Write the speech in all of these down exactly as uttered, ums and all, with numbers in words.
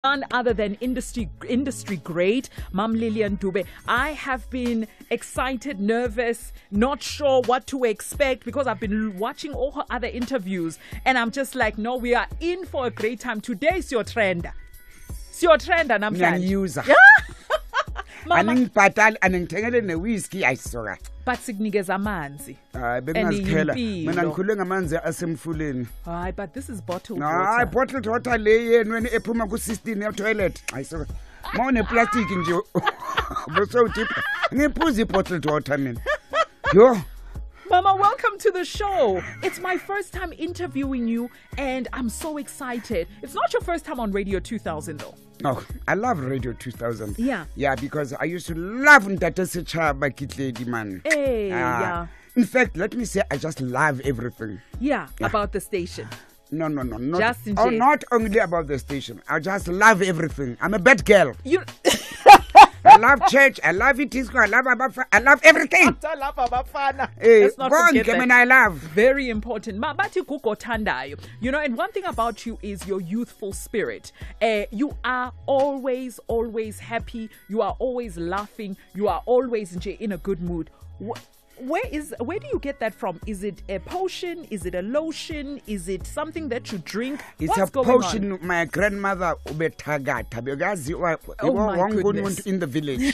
None other than industry industry great Mom Lillian Dube. I have been excited, nervous, not sure what to expect because I've been watching all her other interviews and I'm just like, no, we are in for a great time. Today is your trend. It's your trend and I'm user. Aningibhatali aningithengele ne-whiskey ayisoka. But sikunikeza amanzi. Hayi bengazikhela. Mina ngikhule ngamanzi asemfuleni. Hayi but this is bottled no, water. Hayi bottled water le yenu wena ephuma ku sixteen ya toilet. Ayisoka. Mawune plastic nje. Bese uthipha. Ngiphuza i-bottled water mina. Yo. Mama, welcome to the show. It's my first time interviewing you and I'm so excited. It's not your first time on Radio two thousand though. Oh, I love Radio two thousand. Yeah. Yeah, because I used to love Ntate Sechaba Kitledi man. Hey, uh, yeah. In fact, let me say I just love everything. Yeah, yeah. About the station. No, no, no. Not, just in oh, not only about the station. I just love everything. I'm a bad girl. You I love church. I love it. I love Abafana. I love everything. I love Abafana. Hey, Let's not forget that. I love. Very important. Ma bathi kuko thandayo. You know, and one thing about you is your youthful spirit. Uh, you are always, always happy. You are always laughing. You are always in a good mood. Where is where do you get that from? Is it a potion? Is it a lotion? Is it something that you drink? It's What's a going potion. On? My grandmother ubethagata because you are oh my goodness. in the village.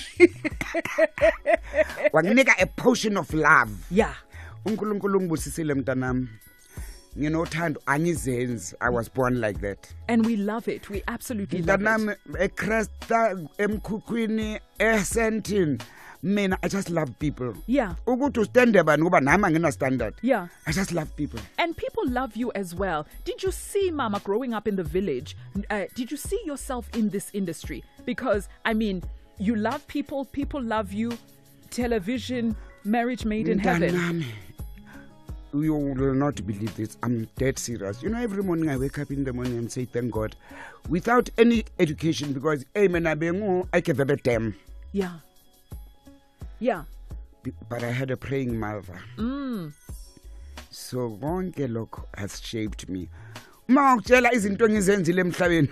Wanginika a potion of love. Yeah. uNkulunkulu ngibusisile mntanami. Nginothando angizenzi. I was born like that. And we love it. We absolutely love mntanami it. eChrista emkhukhwini esentin. Mina, I just love people. Yeah. Ugutu stand up and ngoba nami angina standard. Yeah. I just love people. And people love you as well. Did you see, Mama, growing up in the village, uh, did you see yourself in this industry? Because, I mean, you love people, people love you, television, marriage made in heaven. You will not believe this. I'm dead serious. You know, every morning I wake up in the morning and say, thank God. Without any education, because, hey, man, I can have a damn. Yeah. Yeah. But I had a praying mother. Mm. So konke lokho has shaped me. Ma ukutshela izinto engizenzile emhlabeni.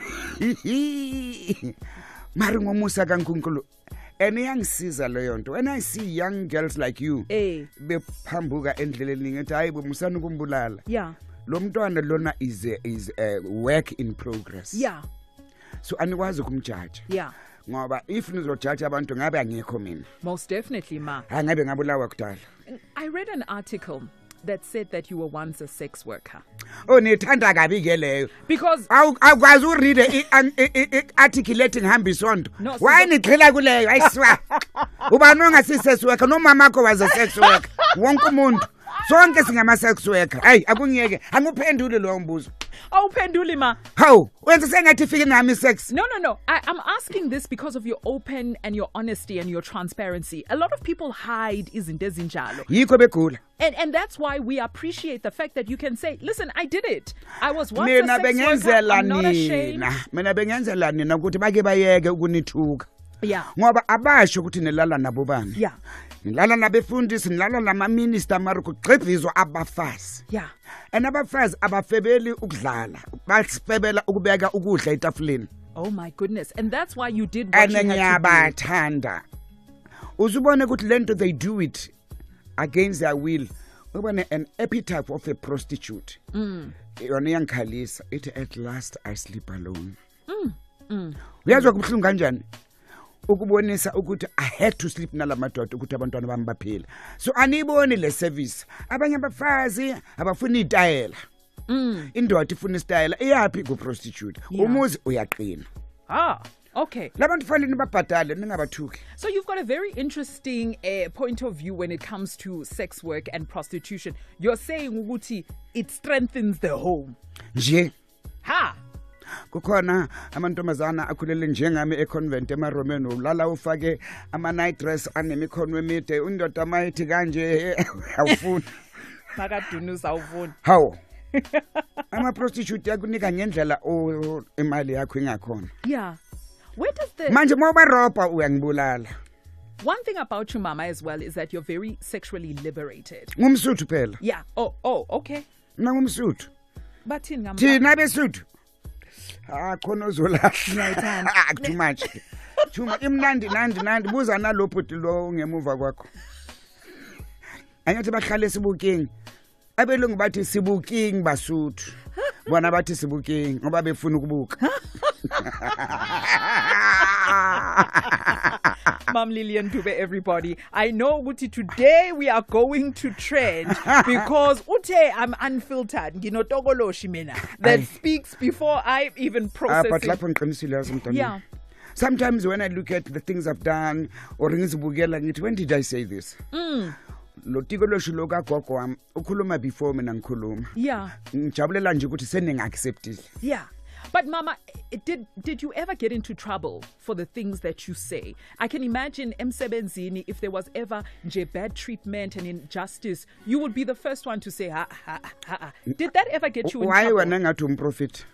Mari ngomusa kaNkulunkulu. And iyangisiza leyo nto. When I see young girls like you, eh bephambuka endleleni ngithi hayi bomusana ukumbulala. Yeah. Lo mntwana lona is a, is a work in progress. Yeah. So anikwazi ukumjudge. Yeah. Ngoba if nizojudge abantu ngabe angekho mina. Most definitely, ma. Angabe ngabulawa kudala. I read an article that said that you were once a sex worker. Oh, nithanda kabi ke leyo. Because awukwazi uread articulating hamba isonto. Why nigxila kuleyo? Ayiswa. Ubani ongasi sex worker no mama akho was a sex worker. Wonke umuntu. Sonke singama sex worker. Hayi akungiyeke. Anguphendule lo mbuzo. Awuphenduli ma. How? Wenza sengathi fike nami sex. No, no, no. I, I'm asking this because of your open and your honesty and your transparency. A lot of people hide izinto ezinjalo. Yikho begula. And and that's why we appreciate the fact that you can say, listen, I did it. I was once a sex worker. I'm not ashamed. Mina bengenzela nina ukuthi bake bayeke ukunithuka. Yeah. Ngoba abasho ukuthi nilala nabo bani. Yeah. Nilala nabefundisi, nilala nama minister mara kugqibhizwa abafazi. Yeah. And abafazi abafebeli ukudlala. Basifebela ukubeka ukudla etafuleni. Oh my goodness. And that's why you did what and you had to do. Ngiyabathanda. Uzubone ukuthi lento they do it against their will. Ubone an epitaph of a prostitute. Mm. Yona iyangikhalisa ithi at last I sleep alone. Mm. Mm. Uyazwa kubuhlungu kanjani? Ukubonisa ukuthi I had to sleep nalamadoda ukuthi abantwana bami baphila. So aniboni le service. Abanye abafazi abafuna itayela. Mm. Indoda ifuna istayela iyapi ku prostitute. Umuzi uyaqina. Ah, okay. Labantu fanele nibabhadale ningabathuki. So you've got a very interesting uh, point of view when it comes to sex work and prostitution. You're saying ukuthi it strengthens the home. Nje. Ha. Kukhona amantombazana akhulele njengami econvent emaromeni ulala ufake ama night dress anemikhono emide undoda mayithi kanje awufuni makadunusa awufuni how ama prostitute yakunika ngendlela imali yakho ingakhona. Yeah. Where does the manje moba ropa uyangibulala. One thing about you, Mama, as well is that you're very sexually liberated. Ngumsuthu phela. Yeah. Oh, oh, okay. Mina ngumsuthu. Bathini ngam. Thina besuthu. Ah khona uzolahla. Ngiyayithanda. Ah too much. Too much. Imnandi nandi nandi buza nalopho lo ngemuva kwakho. Anyathi bahlale sibuking. Abelungu bathi sibuking Basuthu. Bona bathi sibuking ngoba befuna ukubuka. Mom Lilian Dube, everybody. I know Guti, today we are going to trend because Ute, I'm unfiltered. You know, Togolo Shimena that speaks before I even process uh, it. Yeah. Sometimes when I look at the things I've done or when did I say this? Mm. Lotikolo shiloka gogo am ukhuluma before mina ngikhuluma. Yeah. Ngijabulela nje ukuthi seningacceptile. Yeah. But Mama, did did you ever get into trouble for the things that you say? I can imagine emsebenzini, if there was ever nje bad treatment and injustice, you would be the first one to say ha ha ha. ha. Did that ever get you in Why trouble? Why wena ngathi umprofit?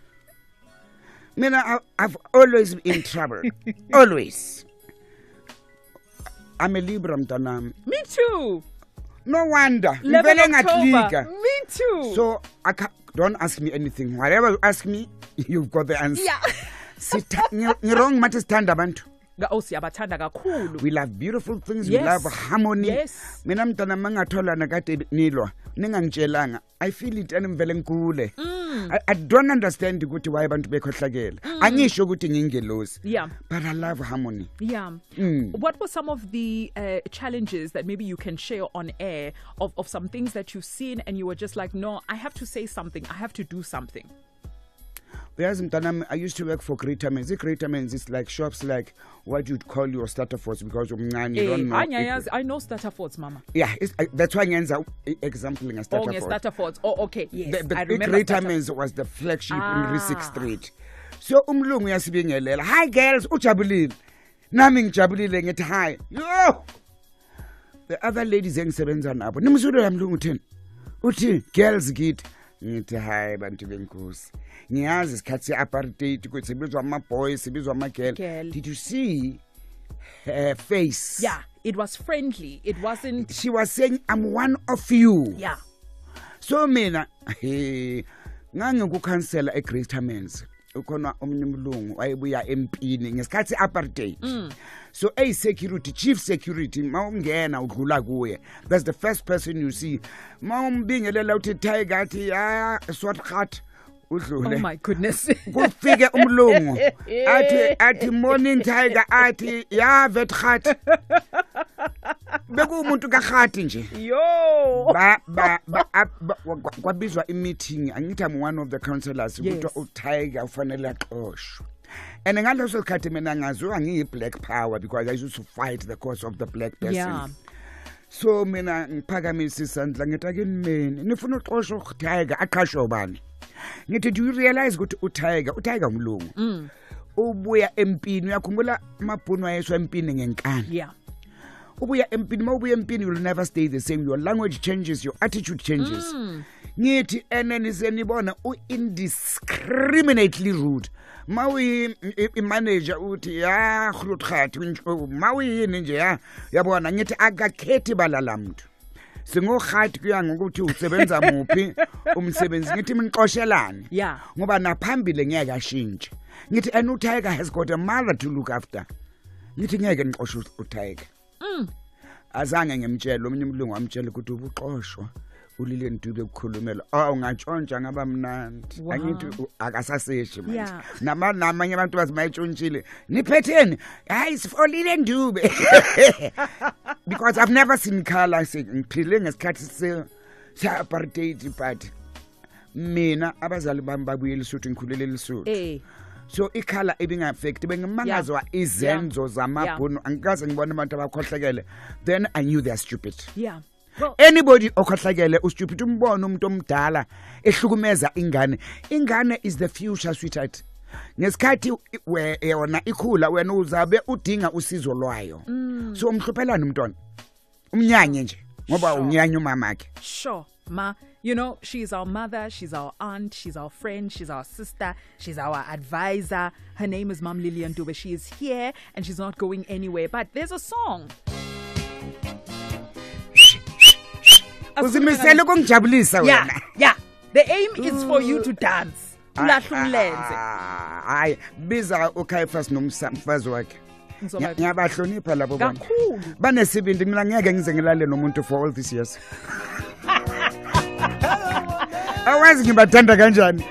Mina I've always been in trouble. Always. I'm a Libra mntanami. Me too. No wonder. eleven October. Me too. So I can't, don't ask me anything. Whatever you ask me, you've got the answer. Yeah. Ngirong mathi sithanda abantu. We love beautiful things. Yes. We love harmony. Yes. Mina mntana mangathola nakade nilwa. Ningangitshelanga. I feel it and ngivele ngikule. I, I don't understand ukuthi why abantu bekhohlakela. Angisho ukuthi ngingelosi. Yeah. But I love harmony. Yeah. Mm. What were some of the uh, challenges that maybe you can share on air of, of some things that you've seen and you were just like, no, I have to say something. I have to do something. Yes, I used to work for Greater Men's. The Greater Men's is like shops like what you'd call your starter force because you don't know. I, I know starter force, Mama. Yeah, it's, uh, that's why I'm exampling a starter oh, force. starter force. Oh, okay. Yes, the, the, I remember. Greater Men's was the flagship ah. in Risik Street. So umlungu yasibingelela. Hi girls, ujabulile. Nami ngijabulile ngithi hi. Yo. The other ladies engisebenza nabo. Nimsudo yamlungu thini? Uthi girls git. Ngithi hi bantu benkosi. Ngiyazi isikhathi se-apartheid ukuthi sibizwa ama-boys sibizwa ama-girl. Did you see her face? Yeah, it was friendly. It wasn't. She was saying, I'm one of you. Yeah. So mina hey ngangikukhansela eGreater Men's. Ukhona omnye umlungu wayebuya empini ngesikhathi se-apartheid. Mm. So a security chief security mawungena udlula kuye. That's the first person you see. Mawumbingelela uthi tiger athi ah swart. Oh my goodness. Kufike umlungu athi athi morning tiger athi ya vet khat. Beku umuntu kakhati nje. Yo. Ba ba kwabizwa i-meeting angithi I'm one of the councillors ukuthi uTiger ufanele axoshwe. And ngaleso sikhathi mina ngaziwa ngiyi-black power because I used to fight the cause of the black person. Yeah. So mina ngiphakamisa isandla ngithi akini mina nifuna uxoshwa uTiger aqhashwe bani? Ngithi do you realize ukuthi uTiger uTiger umlungu. Mm. Ubuya empini uyakhumbula amabhunu ayeswa empini ngenkani. Yeah. Ubuya empini mawubuya empini you will never stay the same. Your language changes, your attitude changes. Mm. Ngithi eneni senibona u indiscriminately rude. Mawi i-manager uthi ya khuluthathi mawuyini nje ya yabona ngithi akakhethi balala muntu. Singokhathi kuya ngokuthi usebenza muphi umsebenzi ngithi minixoshelane. Yeah. Ngoba naphambile ngeke ashintshe. Ngithi and uTiger has got a mother to look after. Ngithi ngeke nixoshe uTiger. Mm. Azange ngemtshela omnye umlungu wamtshela ukuthi ubuqoshwa uLilian Dube ukukhulumela. Oh ungatshontsha ngaba mnandi. Angithi akasaseshi manje. Nama namanye abantu bazimayitshontshile. Niphetheni? Hayi for Lilian Dube. Because I've never seen color ngiphile ngesikhathi se se-apartheid but mina abazali bami babuye eLesotho ngikhulele eLesotho. Eh. So ikhala ebingaffect bengimangazwa izenzo zamabhunu angikaze ngibone abantu abakhohlekele then I knew they're stupid. Yeah. Well, anybody okhohlekele ustupid umbona umuntu omdala ehlukumeza ingane. Ingane is the future sweetheart. Ngesikhathi wena ikhula wena uzabe udinga usizo lwayo. Mm. So umhluphelana umntwana. Umnyanye nje ngoba unyanya umamakhe. Sure. Ma, you know, she's our mother, she's our aunt, she's our friend, she's our sister, she's our advisor. Her name is Mom Lilian Dube. She is here and she's not going anywhere. But there's a song. Uzimisele ukungijabulisa wena. Yeah, yeah. The aim is for you to dance. ulahla umlenze. Hayi biza uKaifas nomfazi wakhe. Ngiyabahlonipha labo bona. Kakhulu. Banesibindi mina ngeke ngize ngilale nomuntu for all these years. Awazi ngibathanda kanjani?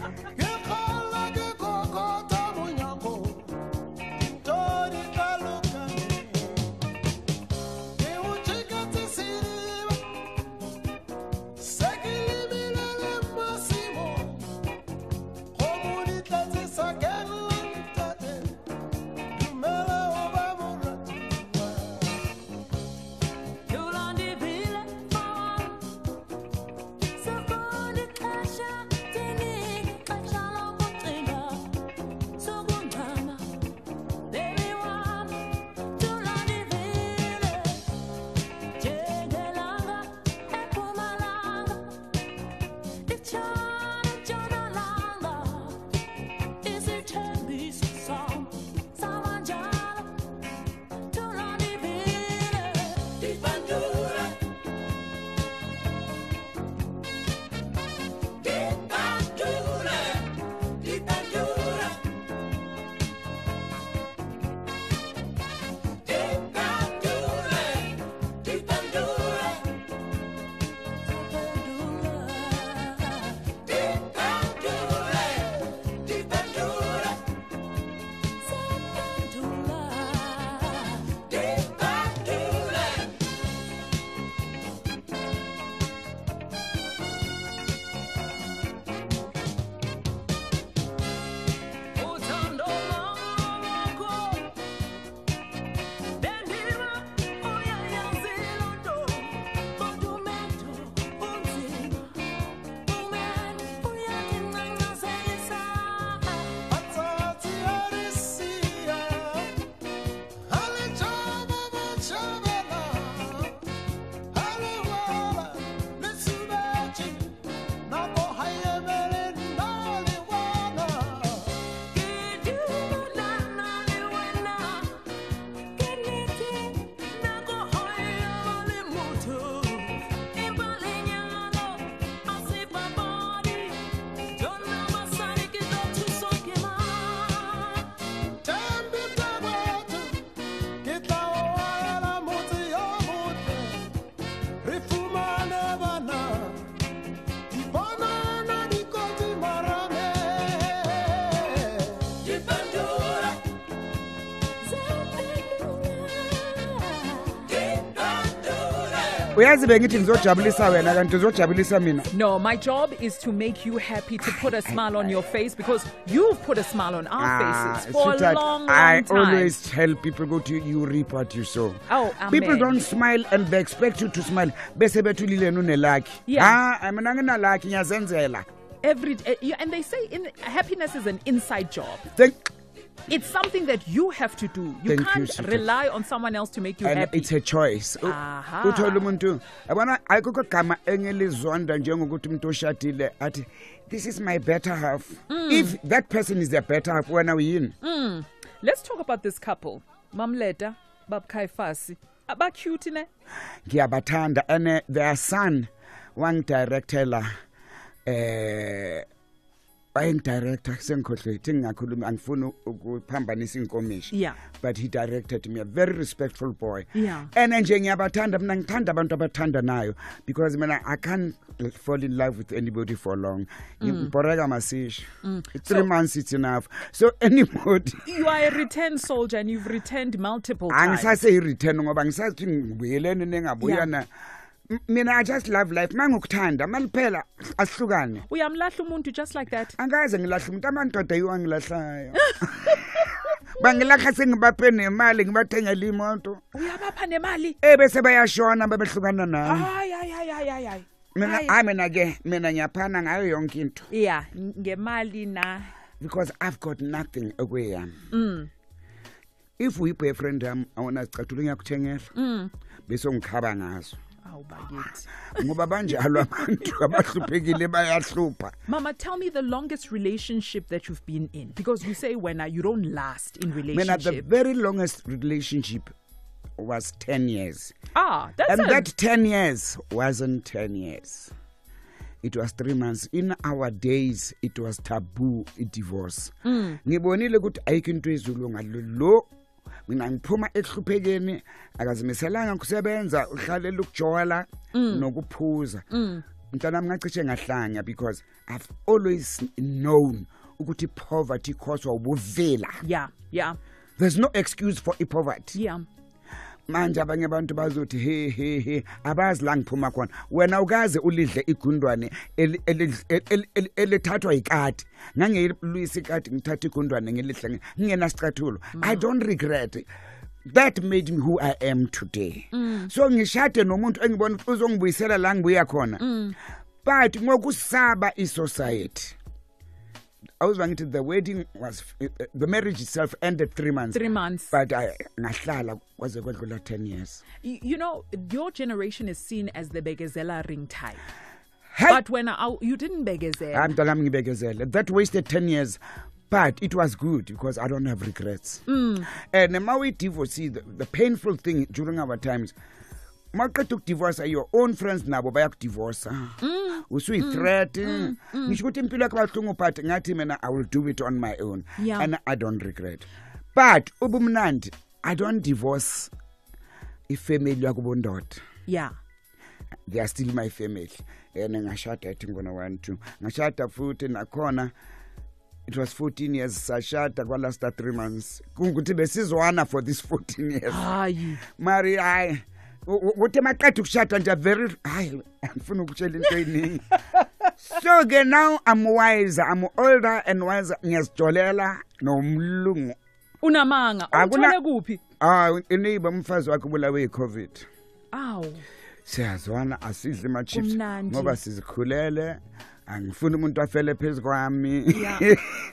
Uyazi bengithi ngizojabulisa wena kanti uzojabulisa mina. No, my job is to make you happy, to put a smile on your face, because you've put a smile on our Ah, faces for a sweetheart, long, long I time. always tell people, go to you reap what you sow. Oh, amen. People don't smile and they expect you to smile. Bese bethulile nunelaki. Yeah. Ah, mina nginalaki ngiyazenzela. Every uh, yeah, and they say in happiness is an inside job. Thank It's something that you have to do. You Thank you, can't sweetheart. rely on someone else to make you and happy. it's a choice. U- Aha. Uthola umuntu yabona ayikho gama engelizonda njengokuthi umuntu oshadile athi this is my better half. If that person is the better half, wena uyini? Let's talk about this couple. Mamleta, Bab Kaifasi. Aba cute ne? Ngiyabathanda and uh, their son wangidirectela eh ayeng director sengikhohle ngingakhuluma angifuni ukuphambanisa inkomishi. Yeah. But he directed me, a very respectful boy. Yeah. And nje ngiyabathanda mina ngithanda abantu abathanda nayo because mina I can't fall in love with anybody for long. Ngibhoreka masish. Three So- months it's enough. So anybody You are a returned soldier and you've returned multiple times. angisase i-return ngoba ngisathi ngibuyelene nengabuyana. M- Mina I just love life. Mangukuthanda maliphela asihlukane. Uyamlahla umuntu just like that. Angaze ngilahla umuntu amandoda yiwangilahlayo. Bangilakha sengibaphe nemali ngibathengela imoto. Uyabapha nemali. Ebese bayashona bebehlukana nami. Ay ay ay ay ay ay. Mina Ay. hayi mina ke mina ngiyaphana ngayo yonke into Yeah, ngemali na. because I've got nothing away. Mm. If we boyfriend yami awona sicathulo ngiyakuthengela. Mm. Bese ngikhaba ngazo. Awu bakithi. Ngoba banjalo abantu abahluphekile bayahlupha. Mama, tell me the longest relationship that you've been in, because you say when uh, you don't last in Mina the relationship. very longest relationship was ten years. Ah, that's And a, that ten years wasn't ten years. it was three months. In our days, it was taboo, a divorce. Ngibonile ukuthi ayikho into ezulu ngalolo. Mina ngiphuma ehluphekeni akazimiselanga ukusebenza uhlalela ukujola nokuphuza. Mntana ngacishe ngahlanya because I've always known ukuthi poverty caused ubuvela. Yeah, yeah. There's no excuse for poverty. Yeah. Manje abanye abantu bazothi he he he abazi la ngiphuma khona wena ukaze ulidle igundwane elithathwa ikati ngangeyilwisa ikati ngithatha igundwane ngilidle ngingena sicathulo. I don't regret it. That made me who I am today. Mm. So ngishade nomuntu engibona uzongibuyisela la ngibuya khona. Mm. But ngokusaba I society. I was going to the wedding was uh, the marriage itself ended three months. Three months. But I ngahlala was a good ten years. You, you know, your generation is seen as the begezela ring type. Hey. But when I, you didn't begezela. I'm telling begezela. That wasted ten years. But it was good because I don't have regrets. Mm. And now we divorce, the, the painful thing during our times, Market took divorce, your own friends nabo bayak divorce. Mm. Usuyi mm. threat. Mm. Mm. Nishukuti mpila kwa tungu pati ngati mena I will do it on my own. Yeah. And I don't regret. But ubumnandi, I don't divorce a family yakubondot. Yeah. They are still my family. And ngashata tingona one two. Ngashata futhi nakhona. It was fourteen years. Sashata kwa last three months. Kunguti besizwana for this fourteen years. Hayi. Mari I Uthi maqedwe ukushada nje very hayi ngifuna ukutshela into eningi. So ke now I'm wiser, I'm older and wiser. Ngiyazijolela nomlungu. Unamanga uthole kuphi? Ah, ineighbor umfazi wakhe ubulawe iCovid. Aw. Siyazwana asidle ma chips ngoba sizikhulele. Angifuni umuntu afele phezulu kwami. Yeah.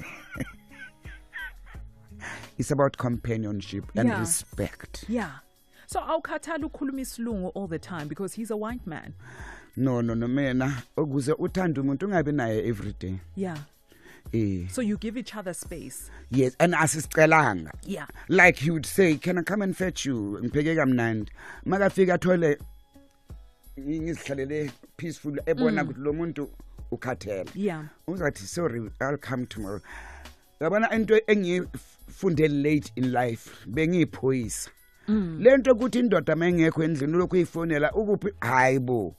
It's about companionship and yeah. respect. Yeah. So awukhathala ukhuluma isilungu all the time because he's a white man. No, no, no, mina ukuze uthanda umuntu ungabe naye every day. Yeah. Eh. So you give each other space. Yes, and asisicelanga. Yeah. Like he would say, "Can I come and fetch you?" Ngipheke kamnandi. Makafika athole ngizihlalele peaceful ebona ukuthi lo muntu ukhathela. Yeah. Uzathi sorry, I'll come tomorrow. Yabona into engifunde late in life bengiyiphoyisa. Mm. Lento ukuthi indoda mengekho endlini lokho ifonela ukuphi hayibo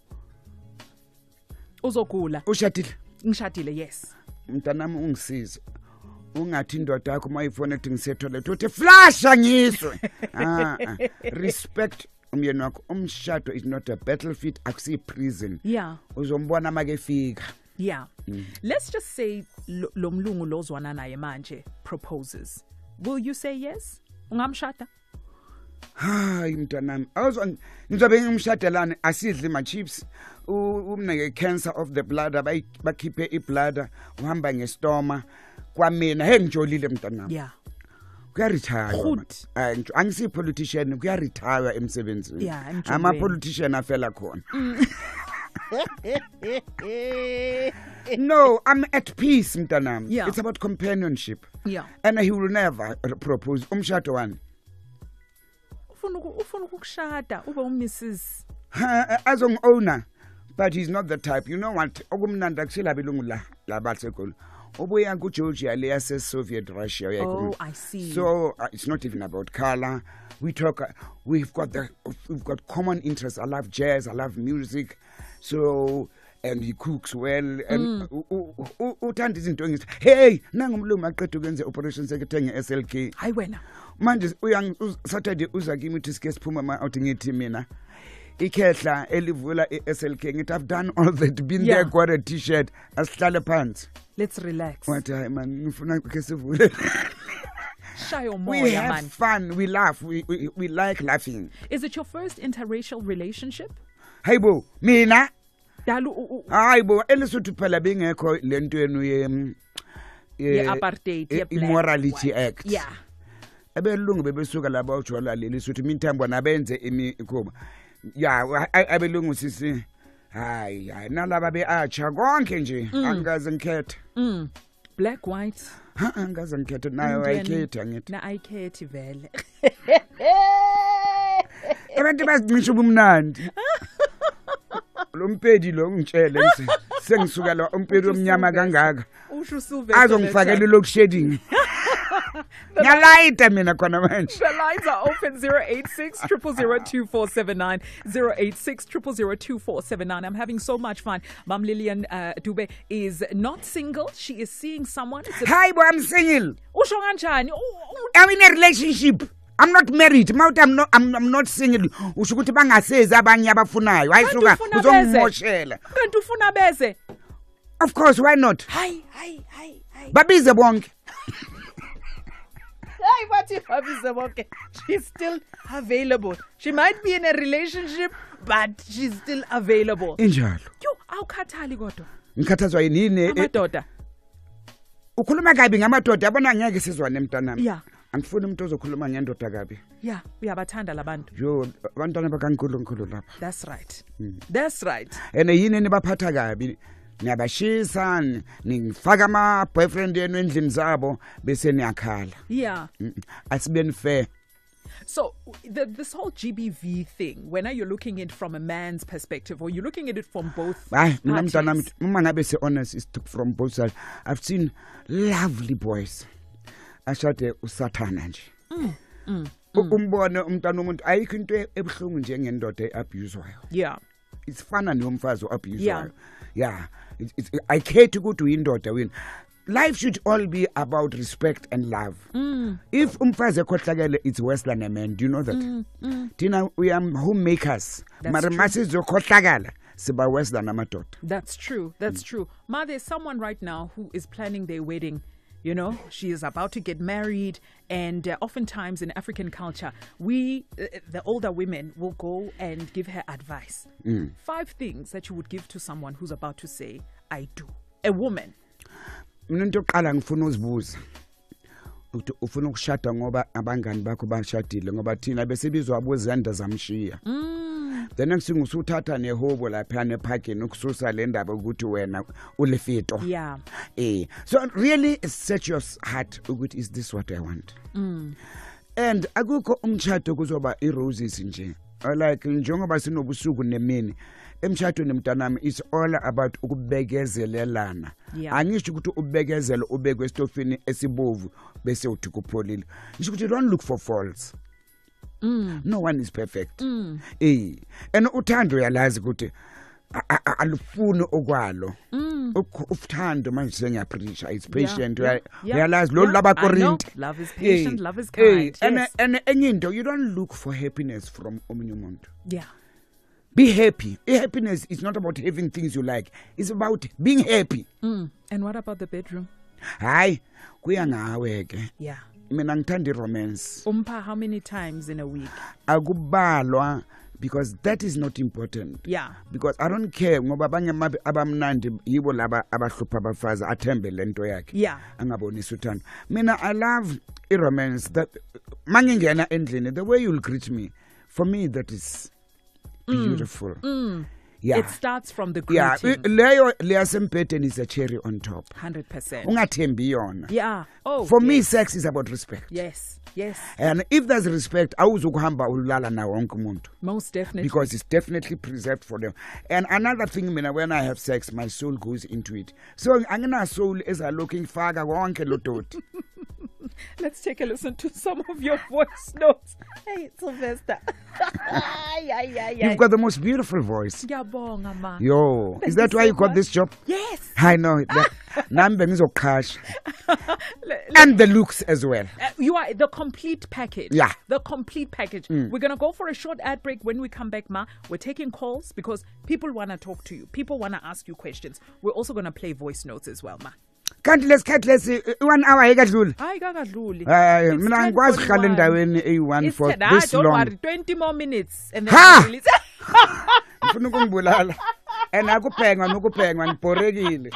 uzogula ushadile ngishadile yes mntanami ungisize ungathi indoda yakho mayifone ethi ngisetoilet uthi flasha ngiswe. ah, ah. Respect umyeni wakho. Umshado is not a battlefield, akusi prison. Yeah. Uzombona make fika. Yeah. Mm. Let's just say lo mlungu lozwana naye manje proposes. Will you say yes? Ungamshada? Hayi mntanami awuzwa ngizobe ngimshadelana asidle ma chips umneke cancer of the bladder bakhiphe ibladder uhamba ngestoma kwamina he ngijolile mntanami. Yeah. Kuya retire. Angisi politician kuya retire emsebenzini. Yeah, ama politician afela khona. No, I'm at peace mntanami. Yeah. It's about companionship. Yeah. And he will never propose umshado wani. Ufuna ukushada ube uMrs as an owner, but he's not the type. You know what? Okumnandi akusela belungu la labasekolo. Obuya ku Georgia le yase Soviet Russia. Oh, I see. So uh, it's not even about color. We talk. Uh, we've got the we've got common interests. I love jazz. I love music. So and he cooks well. And uthanda izinto ngithi hey nangumlungu aqedwe kwenze operation sekuthenga S L K. Hayi wena. Manje uyang Saturday uza kimi uthi sike siphuma ma out ngithi mina ikhehla elivula i-S L K ngithi I've done all that been yeah. there got a t-shirt asihlale phansi. Let's relax. What hayi man ngifuna ke sivule. Shayo moya man. We have fun, we laugh, we, we we like laughing. Is it your first interracial relationship? Hayibo mina Dalu hayibo elisuthu phela bengekho lento yenu ye ye apartheid ye immorality act. Yeah. Abelungu bebesuka laba ujwala leli suthi iminthambo nabenze imikhoba ya abelungu sisi hayi hayi nalaba beacha konke nje angaze ngikhethe mm black white ha angaze ngikhethe nayo ayikhethe ngithi na ayikhethi vele abantu bazicisha ubumnandi lo mpedi lo ngitshele sengisukela umpilo omnyama kangaka Usho usuve. azongifakela i-load shedding Ngiyalaita mina khona manje. The lines are open zero eight six, zero zero zero, two four seven nine, zero eight six, zero zero zero, two four seven nine. I'm having so much fun. Mom Lillian uh, Dube is not single. She is seeing someone. Hi, boy, I'm single. Usho kanjani? I'm in a relationship. I'm not married. Mawuthi I'm not I'm, I'm not single. Usho ukuthi bangasezi abanye abafunayo. Hayisuka uzongimoshela. Kanti ufuna beze. Of course, why not? Hi, hi, hi, hi. Babize bonke. Hey, what if Babize bonke? She's still available. She might be in a relationship, but she's still available. Injalo. You awukhathali kodwa. Ngikhathazwa yini? Amadoda. Ukhuluma kabi ngamadoda yabona ngeke sizwane mntanami. Yeah. Angifuni umuntu ozokhuluma ngendoda kabi. Yeah, uyabathanda labantu. Yo, abantwana bakaNkulunkulu lapha. That's right. Mm. That's right. Ene yini nibaphatha kabi? Niyabashisa, ningifaka ama boyfriend yenu endlini zabo bese niyakhala. Yeah. Asibeni fair. So the, this whole G B V thing, when are you looking at it from a man's perspective or you're looking at it from both parties? Uma ngabe se honest is from both sides. I've seen lovely boys. Ashade usathana nje. Mm. Mm. Umbone umntana umuntu ayikho into ebuhlungu njengendoda eabuswayo. Yeah. It's fana nomfazi oabuswayo. Yeah. Yeah. It's, it's, I care to go to indoda win. Life should all be about respect and love. Mm. If umfazi ekhohlakele, it's worse than a man. Do you know that? Mm. Mm. Tina, we are homemakers. Mara masizo khohlakala siba worse than amadoda. That's true. That's mm. true. Ma, there's someone right now who is planning their wedding. You know, she is about to get married, and uh, oftentimes in African culture, we, uh, the older women, will go and give her advice. Mm. Five things that you would give to someone who's about to say, I do. A woman. Mina into oqala ngifuna uzibuza ukuthi ufuna ukushada ngoba abangani bakho bashadile ngoba thina besibizwa abozanda zamshiya. Mm. The next thing usuthatha nehobo lapha neparking ukususa le ndaba ukuthi wena ulifito. Yeah. Eh. So really set your heart ukuthi is this what I want? Mm. And akukho umtshado kuzoba iroses nje. Like njengoba sinobusuku nemini emtshadweni mntanami it's all about ukubekezelelana. Angisho ukuthi ubekezele ubekwe estofini esibovu bese uthi kupholile. Ngisho ukuthi don't look for faults. Mm. No one is perfect. Mm. Eh and uthando yalazi ukuthi alufuni okwalo. Mm. Uthando manje sengiyapreacha it's patient. Yeah. Uyalazi lo laba Korinte. Love is patient, love is kind. And and enye into you don't look for happiness from omunye umuntu. Yeah. Be happy. Happiness is not about having things you like. It's about being happy. Mm. And what about the bedroom? Hayi, kuya ngawe ke. Yeah. Mina ngithanda romance. Umpa how many times in a week? Akubalwa because that is not important. Yeah. Because I don't care ngoba abanye abamnandi yibo laba abahlupha abafazi athembe lento yakhe. Yeah. Angabonisa uthando. Mina I love a romance that mangingena endlini the way you'll greet me. For me that is beautiful. Mm. Mm. Yeah. It starts from the greeting. Yeah, leyo leyasempeteni is a cherry on top. one hundred percent. Ungathembi yona. Yeah. Oh. For yes. me sex is about respect. Yes. Yes. And if there's respect, awuzukuhamba ulala na wonke umuntu. Most definitely. Because it's definitely preserved for them. And another thing mina when I have sex my soul goes into it. So angina soul is a looking faka wonke lo doti. Let's take a listen to some of your voice notes. Hey, Sylvester. ay, ay, ay, You've got the most beautiful voice. Ngiyabonga ma. Yo, is that why you got this job? Yes. I know. Nambe ngizokhasha. And the looks as well. Uh, you are the complete package. Yeah. The complete package. Mm. We're going to go for a short ad break. When we come back, ma, we're taking calls because people want to talk to you. People want to ask you questions. We're also going to play voice notes as well, ma. Can't let's cut let's one hour ayikadluli. Hayi kakadluli. Hayi mina ngikwazi ukuhlala endaweni eyi-one for this long. Don't worry, twenty more minutes and then ha! Ngifuna ukungibulala. And akuphengwa nokuphengwa ngibhorekile.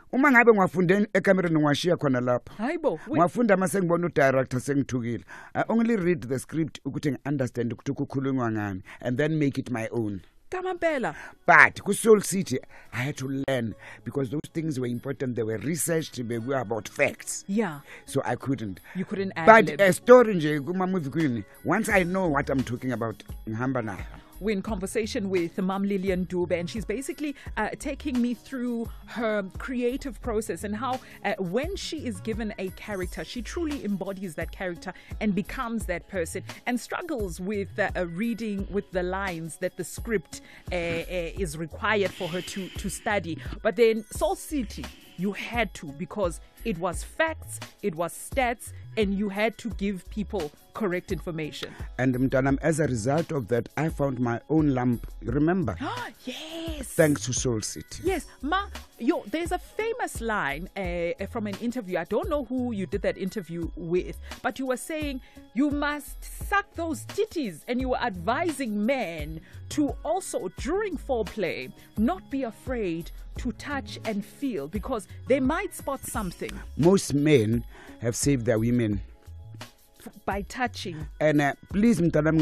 uma ngabe ngiwafunde eCameroon ngiwashiya khona lapha hayibo ngwafunda mase ngibona udirector sengithukile. I only read the script ukuthi ngi-understand ukuthi kukhulunywa ngani and then make it my own. But ku Soul City, I had to learn because those things were important. They were researched, they were about facts. Yeah. So I couldn't. You couldn't add But lib. a story nje kuma movie queen. Once I know what I'm talking about, ngihamba nayo. We're in conversation with Mom Lillian Dube, and she's basically uh, taking me through her creative process and how uh, when she is given a character, she truly embodies that character and becomes that person and struggles with uh, uh, reading with the lines that the script uh, uh, is required for her to, to study. But then Soul City, you had to, because it was facts, it was stats, and you had to give people correct information. And Mtanam, as a result of that, I found my own lamp. Remember? Yes. Thanks to Soul City. Yes, Ma. Yo, there's a famous line uh, from an interview. I don't know who you did that interview with, but you were saying you must suck those titties, and you were advising men to also, during foreplay, not be afraid to touch and feel because they might spot something. Most men have saved their women by touching. And uh, please, Mtanam,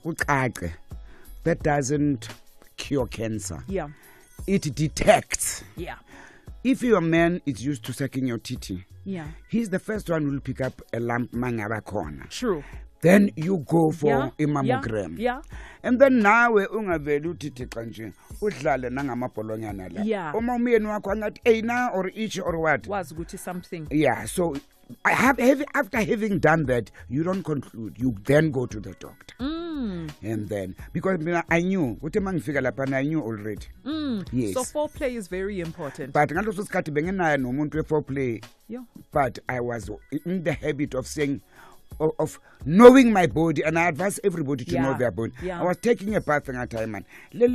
that doesn't cure cancer. Yeah. It detects. Yeah. If your man is used to sucking your titty, yeah, he's the first one who will pick up a lamp mangaba corner. True. Then you go for yeah. a mammogram. Yeah. yeah. And then now we ungavelu titty kanje udlale nangamapolonyana la. Yeah. Uma umyeni wakho angathi hey na or each or what. Was good to something. Yeah, so I have, have after having done that, you don't conclude. You then go to the doctor. Mm. And then because I knew what I knew already. Mm. Yes. So foreplay is very important. But ngaloso sikhathi bengenayo nomuntu foreplay. Yeah. But I was in the habit of saying Of, of knowing my body, and I advise everybody to yeah. know their body. Yeah. I was taking a bath at time, man.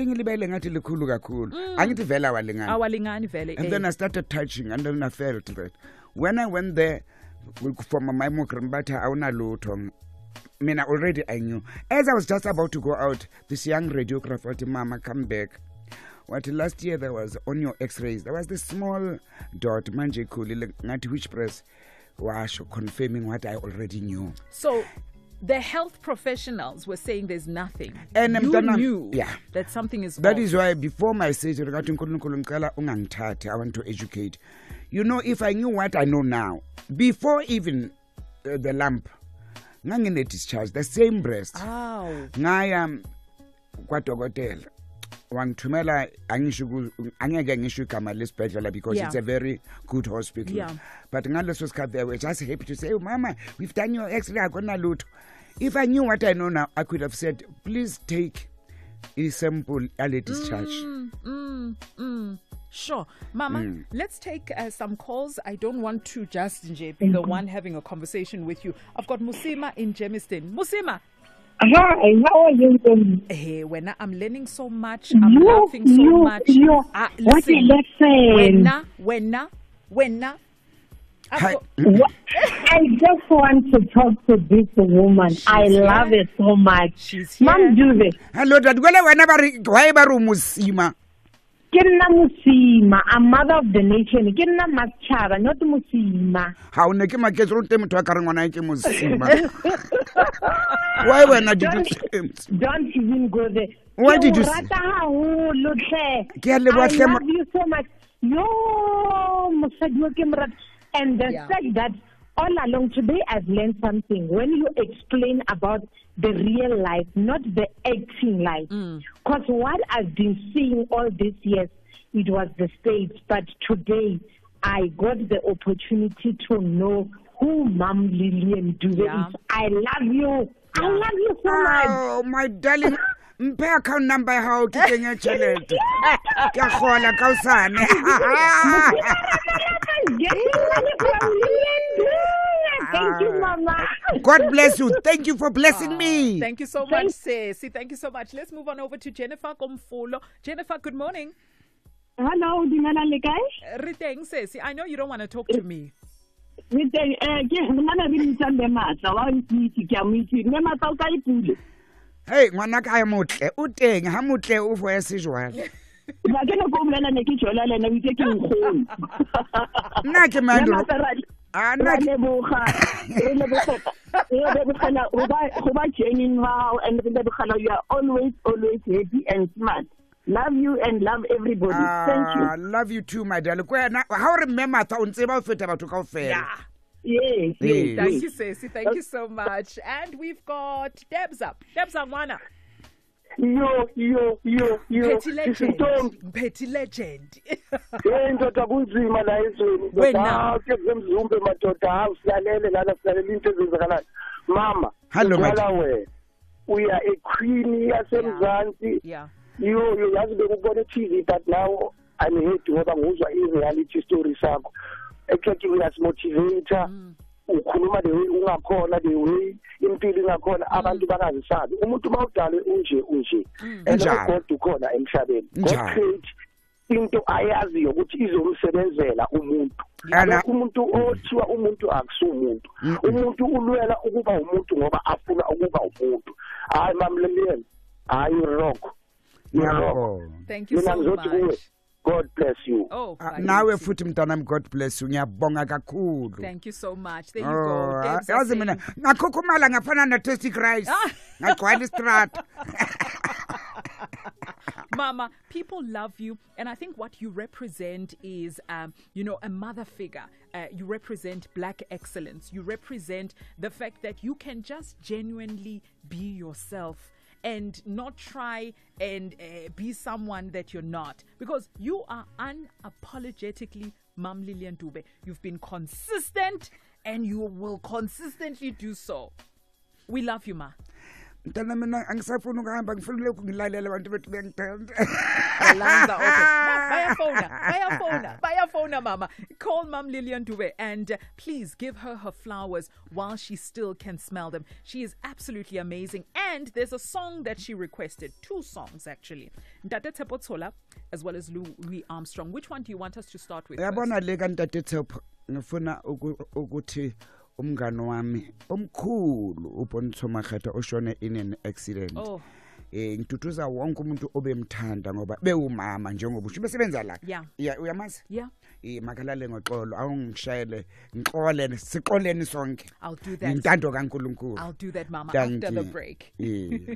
And then I started touching, and then I felt that. When I went there for my mammogram, but I was I mean, already I knew. As I was just about to go out, this young radiographer told Mama, come back. What last year there was on your X-rays, there was this small dot, manje kuli, not which press. Was confirming what I already knew. So the health professionals were saying there's nothing. And you Mtana, knew yeah. that something is That wrong. is why before my surgery, I want to educate. You know, if I knew what I know now, before even uh, the lamp, ngangine discharge, the same breast. Ow. Ngaya kwaDokotela. Wangithumela angisho angeke ngisho igama lesibhedlela because yeah. it's a very good hospital. Yeah. But ngaleso sikhathi they were just happy to say, oh, Mama, we've done your X-ray, akona lutho. If I knew what I know now, I could have said, please take a sample early discharge. Mm, mm, mm. Sure. Mama, mm. let's take uh, some calls. I don't want to just be the one having a conversation with you. I've got Musima in Germiston. Musima. Hi, how are you doing? Hey, when I'm learning so much, I'm you, laughing so you, much. You, uh, what listen, a lesson. When, when, when, I just want to talk to this woman. She's I love here. It so much. She's Mom, do this. Hello, Dad. Why are Musima? Kenna Musima, a mother of the nation. Kenna Machara, not Musima. How Nekima gets on them to a Karangana Musima? Why were not you? Don't even go there. What did you say? I love you so much. No, and the yeah. fact that all along today I've learned something. When you explain about the real life, not the acting life. Because mm. what I've been seeing all these years, it was the stage. But today, I got the opportunity to know who Mom Lillian Dube yeah. is. I love you. Yeah. I love you so much. Oh, my darling. Pay account number how to get your channel. Thank you, Mama. God bless you. Thank you for blessing oh, me. Thank you so much, Ceci. Thank you so much. Let's move on over to Jennifer Komfolo. Jennifer, good morning. Hello, Dimana Lekai. Riteng, Ceci. I know you don't want to talk to me. Riteng, eh, Dimana Vinsan de Mata. I want to meet you. Nema Taukai Pulu. Hey, ngwanaka ya motle. O teng ha motle o fo ya sejwale. Ba ke no go mlela ne ke jola lena o itse ke nkgono. Nna ke mando. Ah nna ke boga. Re le boga. Re le boga go ba go ba genuine now and le boga you are always always happy and smart. Love you and love everybody. Uh, Thank you. I love you too, my darling. How remember that on Seba Feta to Coffee? Yeah. Yes, yes. Thank you, Ceci. Thank you so much. And we've got Debs up. Debs Wana. Yo, yo, yo, yo. Petty legend. Petty legend. Indoda kunzima la ezweni. Wena. Ke zemzumbe madoda awusilalele lana silalela into ezenzakalayo. Mama. Hello, my. We are a queen yasemzansi. Yeah. Yo, yo, yazi bekubona T V but now I'm here to ngoba nguzwa i-reality story sakho. Exactly uyasimotivator. Ukhuluma the way ungakhona the way impilo ingakhona abantu bangazisabi. Umuntu mawudale unje unje. And God ukhona emhlabeni. God create into ayaziyo ukuthi izomsebenzela umuntu. Akekho umuntu othiwa umuntu akusumuntu. Umuntu ulwela ukuba umuntu ngoba afuna ukuba umuntu. Hayi mamleleni. Hayi rock. Oh. Thank you so much. God bless you. Oh, uh, nawe futhi mntanami God bless you. Ngiyabonga kakhulu. Thank you so much. There you oh, go. Yazi mina ngakhukhumala ngafana na Tasty Rice. Ngagcwala istrat. Mama, people love you, and I think what you represent is, um, you know, a mother figure. Uh, you represent black excellence. You represent the fact that you can just genuinely be yourself and not try and uh, be someone that you're not. Because you are unapologetically Mam Lilian Dube. You've been consistent and you will consistently do so. We love you, Ma. Mntana mina angisafuna ukuhamba ngifuna ukuyilalela abantu bethu bengithanda. Lines are open. Bayafona, bayafona, bayafona, Mama. Call Mam Lilian Dube and uh, please give her her flowers while she still can smell them. She is absolutely amazing. And there's a song that she requested, two songs actually. Ntate Tshepo Tshola as well as Louis Armstrong. Which one do you want us to start with? Yabona le ka Ntate Tshepo ngifuna ukuthi umngane wami omkhulu uPontsho Makgatha oshone in an accident. Oh. Eh ngitutuza wonke umuntu obemthanda ngoba bewumama njengoba usho besebenza la. Yeah. Yeah, uyamazi? Yeah. Eh makalale ngoxolo awungishayele ngixolene siqoleni sonke. I'll do that. Intando kaNkulunkulu. I'll do that, Mama, Thank after you. the break. Yeah.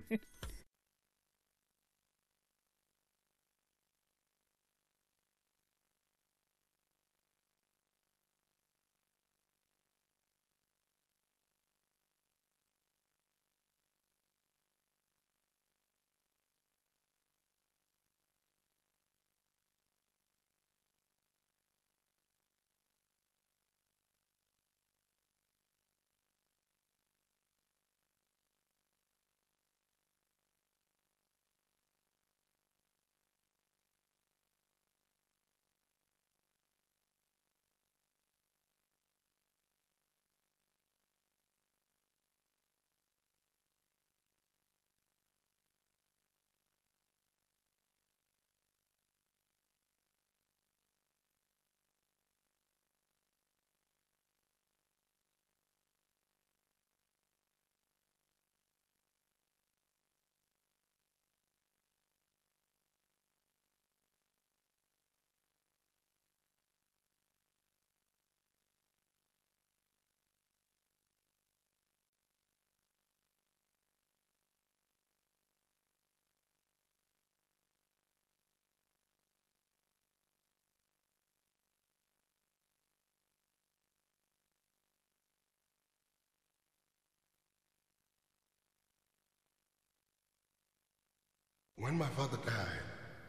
When my father died,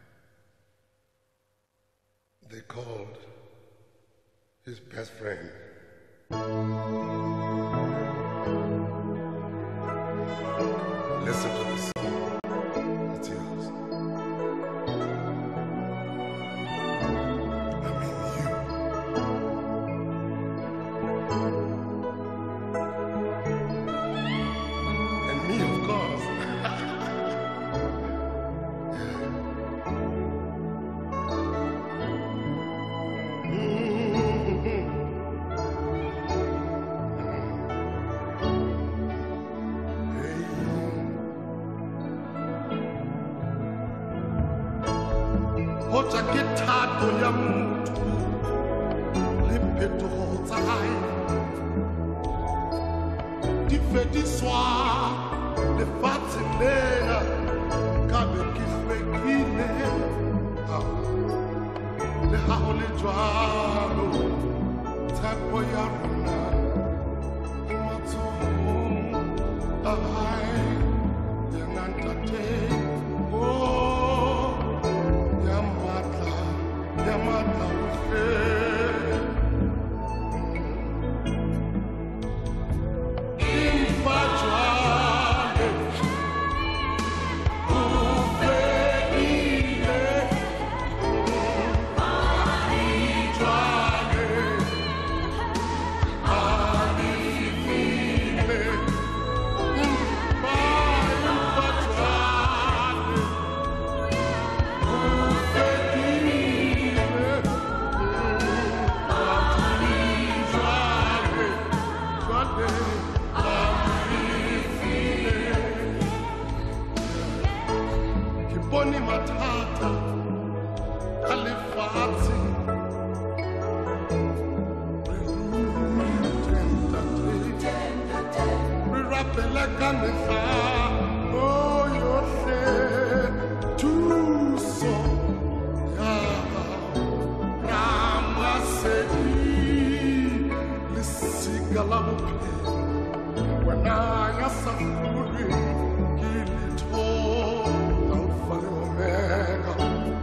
they called his best friend. Listen to this song. It's yours. I mean you. And me, of course. tsa ke thato ya motho le phetogo tsa hae di fediswa lefatsheng lena ka be ke hlwekile le ha ho le jwalo tshepo ya rona e matsohong a hae ya ntate oh ya matla ya matla ohle empa jwale o fedile Boni matata alifatsi Rirapela kanefa oh yoshe tuso ya ramasedi lisigala bupe wana yasafuri kilito Omega,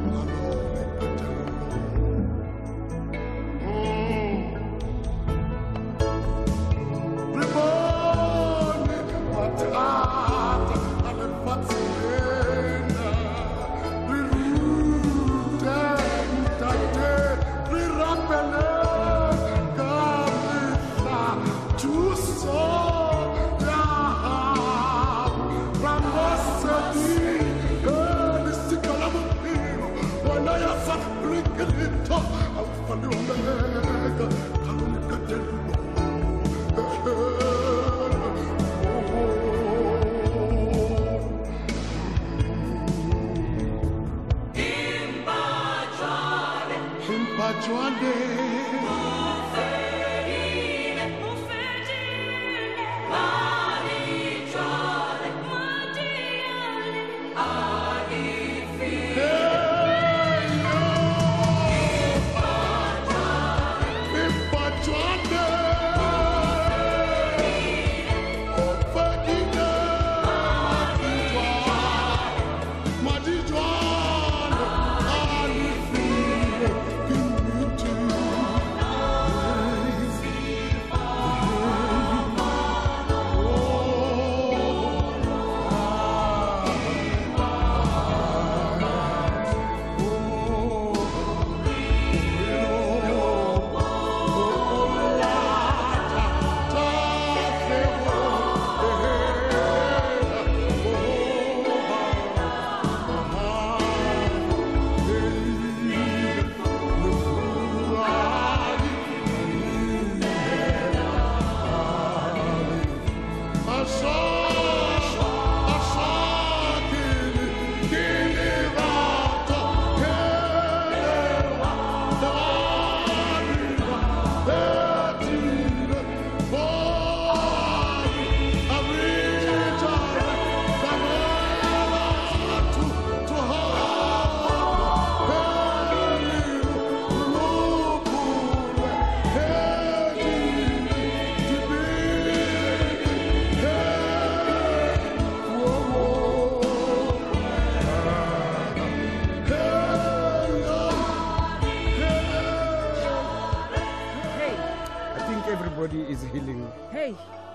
everybody is healing. Hey.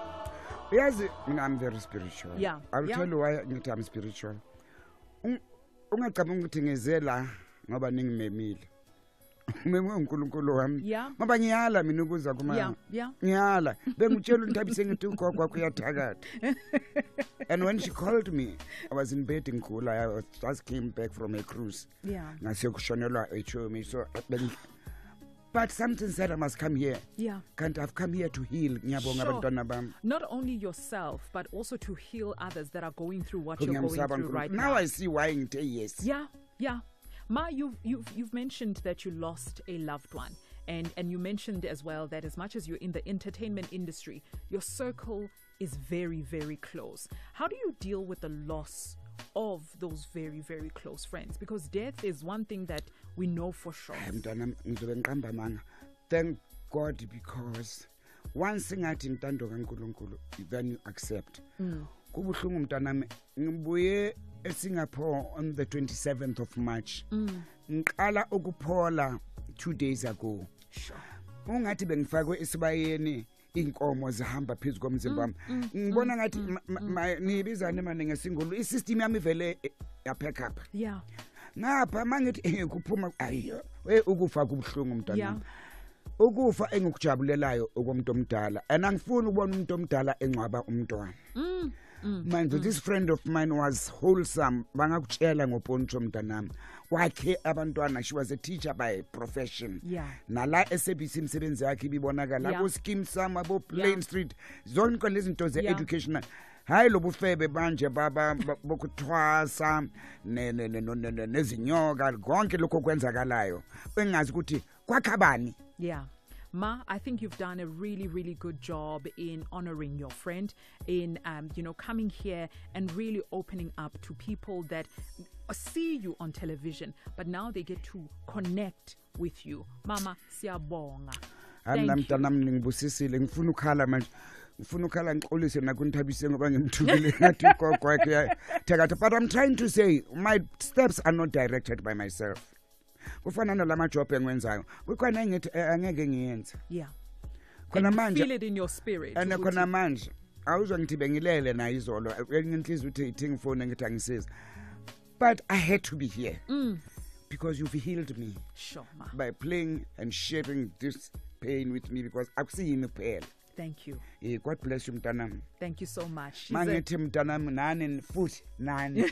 Yes, I'm very spiritual. Yeah. I'll yeah. tell you why I'm spiritual. Ungacabanga ukuthi ngezela ngoba ningimemile. Meme uNkulunkulu wami. Yeah. Ngoba ngiyala mina ukuza kuma. Yeah. Yeah. Ngiyala. Bengitshela uNthabise ngithi ugogo kuyathakatha. And when she called me, I was in bed in Kula. I was just came back from a cruise. Yeah. Ngasiyokushonelwa eChomi. So but something said I must come here. Yeah. Can't I've come here to heal. Sure. Not only yourself, but also to heal others that are going through what you're going through right now. Now I see why in ten years. Yeah, yeah. Ma, you've you've you've mentioned that you lost a loved one, and and you mentioned as well that as much as you're in the entertainment industry, your circle is very very close. How do you deal with the loss of those very very close friends? Because death is one thing that we know for sure. Thank God, because once ngathi intando kaNkulunkulu, then you accept. Kubuhlungu mntanami, ngibuye eSingapore on the twenty-seventh of March. Ngiqala ukuphola two days ago. Sure. Ungathi bengifakwe esibayeni inkomo zihamba phezulu komzimba wami. Ngibona ngathi nibizane manje ngesingulu isystem yami ivele yapack up. Yeah. Ngapha mangithi kuphuma ayiyo we ukufa kubuhlungu mntanami. Yeah. Ukufa engikujabulelayo okomuntu omdala, and angifuni ukubona umuntu omdala engcwaba umntwana. Mm. Mm. Manje this friend of mine was wholesome, bangakutshela ngopontsho mntanami wakhe abantwana. She was a teacher by profession. Yeah. Nala S A B C imsebenzi yakhe ibibonakala Yeah. abo scheme sama abo Plain Yeah. Street zonke lezi zinto ze Yeah. educational. Hayi lobufebe manje baba bokuthwasa ne ne ne nezinyoka konke lokho kwenzakalayo engazi ukuthi kwakhabani. Yeah. Ma, I think you've done a really, really good job in honoring your friend, in, um, you know, coming here and really opening up to people that see you on television, but now they get to connect with you. Mama, siyabonga. Thank you. Mntanami ngibusisile ngifuna ukhala manje. Ngifuna ukhala ngixolise nakunthabise ngoba ngimthukile ngathi gogo yakhe thekatha. But I'm trying to say my steps are not directed by myself. Kufana nalama job engwenzayo kukhona engithi angeke ngiyenze. Yeah. Khona And you manje feel it in your spirit. and ukuthi- khona manje awuzwa ngithi bengilele na izolo nginhliziyo uthi ithi phone ngithi angisiza. But I had to be here. Mm. Because you've healed me Sure, ma. by playing and sharing this pain with me, because akusiyimi kuphela. Thank you. Eh, God bless you mntanami. Thank you so much. She's a- Mangithi mntanami nani futhi nani.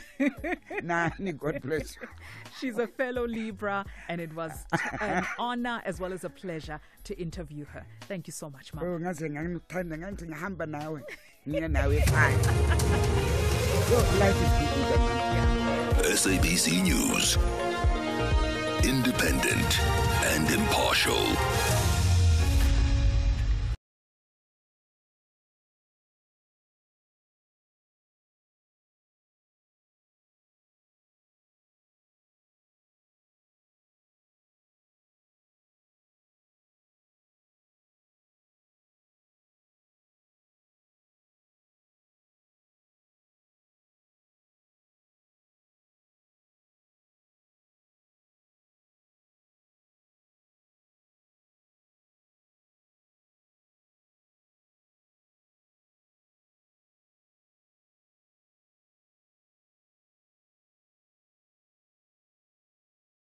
Nani, God bless you. She's a fellow Libra, and it was an honor as well as a pleasure to interview her. Thank you so much, Ma. Oh ngaze ngangithanda ngathi ngihamba nawe. Ngiya nawe ekhaya. So life is good mntanami. S A B C News. Independent and impartial.